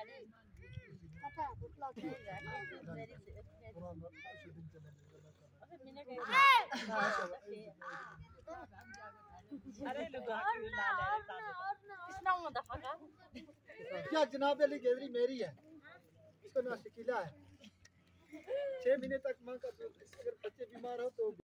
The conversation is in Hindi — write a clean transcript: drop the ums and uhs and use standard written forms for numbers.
क्या जनाब अली गेदरी मेरी है, इसको ना शिकीला है। 6 महीने तक मां का दूध, अगर बच्चे बीमार हो तो